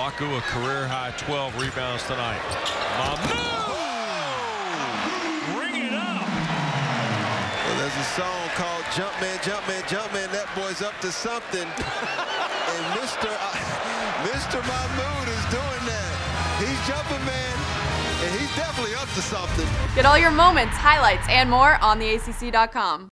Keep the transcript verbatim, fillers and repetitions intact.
Maku, a career-high twelve rebounds tonight. Mahmoud! Ring it up! Well, there's a song called Jumpman, Jumpman, Jumpman. That boy's up to something. And Mister Uh, Mister Mahmoud is doing that. He's jumping, man. And he's definitely up to something. Get all your moments, highlights, and more on the A C C dot com.